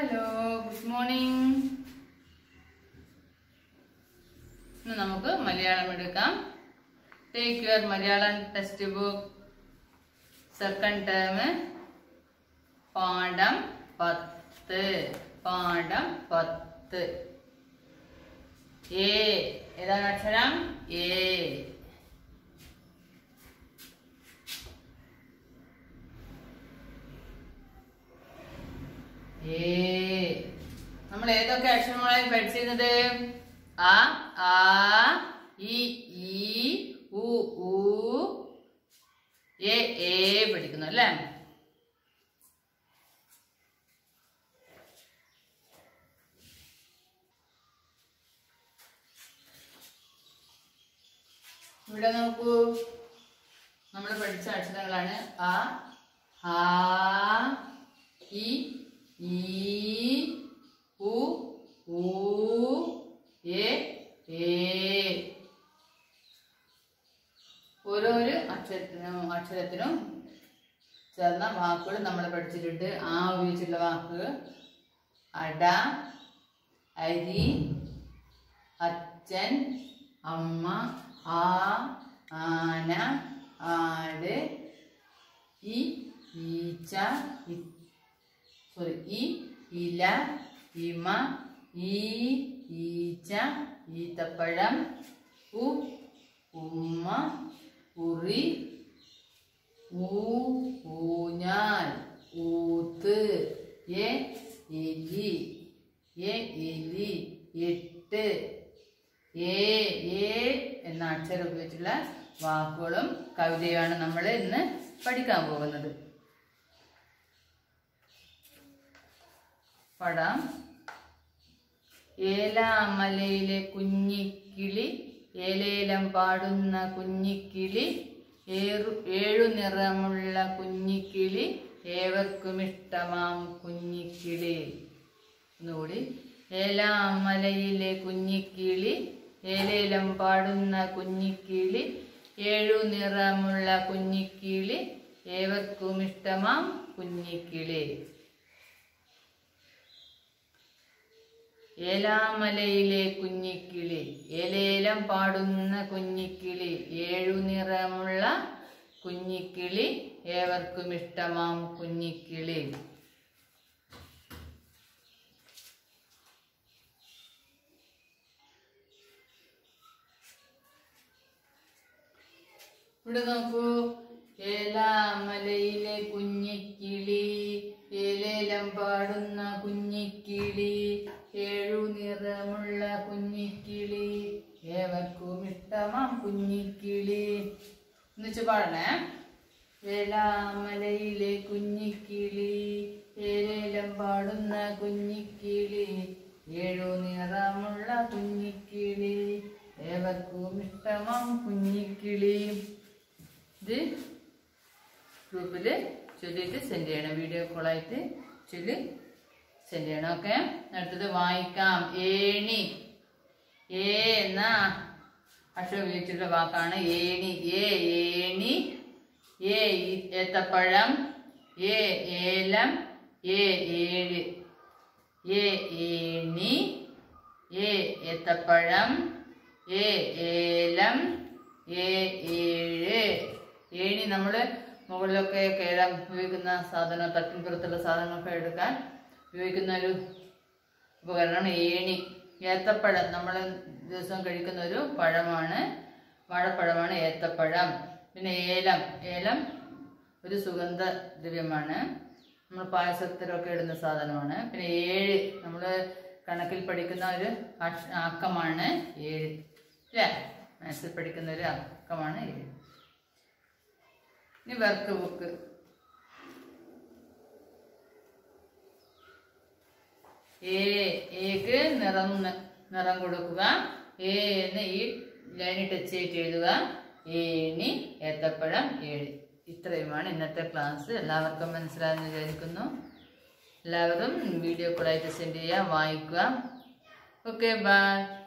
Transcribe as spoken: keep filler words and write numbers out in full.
Hello, good morning. ഇന്ന് നമുക്ക് മലയാളം എടുക്കാം. Take your Malayalam textbook. Second term പാഠം പത്ത്. പാഠം പത്ത്. എ ഏതാണ് അക്ഷരം? എ. നമ്മൾ ഏതൊക്കെ അക്ഷരങ്ങളായി പഠിച്ചിരുന്നത്? അ, ആ, ഇ, ഈ, ഉ, ഊ, എ, ഏ പഠിക്കുന്നു അല്ലേ? ഇവിടെ നോക്കൂ, നമ്മൾ പഠിച്ച അക്ഷരങ്ങളാണ് അ, ആ, ഇ, ഈ, ഉ, ഊ, എ, ഏ. ഓരോരോ അക്ഷരത്തിനും അക്ഷരത്തിനും ചേർന്ന വാക്കുകൾ നമ്മൾ പഠിച്ചിട്ടുണ്ട്. ആ ഉപയോഗിച്ചുള്ള വാക്ക് അട, അരി, അച്ഛൻ, അമ്മ, ആ, ആന, ആട്, ഈ, ഈച്ച, സോറി ഈ, ഇല, ഇമ, ഈ, ഈച്ച, ഈത്തപ്പഴം, ഉ, ഉമ്മ, ഉറി, ഊ, ഊഞ്ഞാൽ, ഊത്ത്, എ, എലി, എ, എലി, എട്ട്. ഏ ഏ എന്ന അക്ഷരം ഉപയോഗിച്ചുള്ള വാക്കുകളും കവിതയുമാണ് നമ്മൾ ഇന്ന് പഠിക്കാൻ പോകുന്നത്. പടം. ഏലാമലയിലെ കുഞ്ഞിക്കിളി, ഏലേലം പാടുന്ന കുഞ്ഞിക്കിളി, ഏറു ഏഴു നിറമുള്ള കുഞ്ഞിക്കിളി, ഏവർക്കും ഇഷ്ടമാം കുഞ്ഞിക്കിളി. ഒന്നുകൂടി. ഏലാമലയിലെ കുഞ്ഞിക്കിളി, ഏലേലം പാടുന്ന കുഞ്ഞിക്കിളി, ഏഴു നിറമുള്ള കുഞ്ഞിക്കിളി, ഏവർക്കും ഇഷ്ടമാം കുഞ്ഞിക്കിളി. ഏലാമലയിലെ കുഞ്ഞിക്കിളി, ഏലേലം പാടുന്ന കുഞ്ഞിക്കിളി, ഏഴു നിറമുള്ള കുഞ്ഞിക്കിളി, ഏവർക്കും ഇഷ്ടമാം കുഞ്ഞിക്കിളി. ഇവിടെ നോക്കൂ. ഏലാമലയിലെ കുഞ്ഞിക്കിളി, ഏലേലം പാടുന്ന കുഞ്ഞിക്കിളി, ഏഴു നിറമുള്ള കുഞ്ഞിക്കിളി, ഏവർക്കും ഇഷ്ടമാം കുഞ്ഞിക്കിളി. എന്നുവെച്ച് പാടണേ. ഏലാമലയിലെ കുഞ്ഞിക്കിളി, ഏലേലം പാടുന്ന കുഞ്ഞിക്കിളി, ഏഴു നിറമുള്ള കുഞ്ഞിക്കിളി, ഏവർക്കും ഇഷ്ടമാം കുഞ്ഞിക്കിളി. ഇത് ഗ്രൂപ്പിൽ ചൊല്ലിയിട്ട് സെൻഡ് ചെയ്യണം. വീഡിയോ കോളായിട്ട് ചൊല്ലി സെൻഡ് ചെയ്യണം. ഓക്കെ. അടുത്തത് വായിക്കാം. ഏണി. ഏ എന്ന അക്ഷരം ഉപയോഗിച്ചിട്ടുള്ള വാക്കാണ് ഏണി. ഏ ഏണി, ഏ ഏത്തപ്പഴം, ഏ ഏലം, ഏ ഏഴ്. ഏ ഏണി, ഏ ഏത്തപ്പഴം, ഏ ഏലം, ഏ ഏഴ്. ഏണി നമ്മൾ മുകളിലൊക്കെ കയറാൻ ഉപയോഗിക്കുന്ന സാധനം, തട്ടിൻപുറത്തുള്ള സാധനങ്ങളൊക്കെ എടുക്കാൻ ഉപയോഗിക്കുന്ന ഒരു ഉപകരണമാണ് ഏണി. ഏത്തപ്പഴം നമ്മൾ ദിവസം കഴിക്കുന്ന ഒരു പഴമാണ്, വാഴപ്പഴമാണ് ഏത്തപ്പഴം. പിന്നെ ഏലം. ഏലം ഒരു സുഗന്ധ ദ്രവ്യമാണ്, നമ്മൾ പായസത്തിലൊക്കെ ഇടുന്ന സാധനമാണ്. പിന്നെ ഏഴ് നമ്മൾ കണക്കിൽ പഠിക്കുന്ന ഒരു അക്കമാണ് ഏഴ് അല്ലേ? മാത്സിൽ പഠിക്കുന്ന ഒരു അക്കമാണ് ഏഴ്. ഇനി വർക്ക് ബുക്ക്. ഏ ഏക്ക് നിറം നിറം കൊടുക്കുക. ഏ എന്ന് ഈ ലൈനിൽ ടച്ച് ചെയ്തിട്ട് എഴുതുക. ഏണി, ഏത്തപ്പഴം, ഏഴ്. ഇത്രയുമാണ് ഇന്നത്തെ ക്ലാസ്. എല്ലാവർക്കും മനസ്സിലായെന്ന് വിചാരിക്കുന്നു. എല്ലാവരും വീഡിയോ കോളായിട്ട് സെൻഡ് ചെയ്യുക, വായിക്കുക. Okay, by.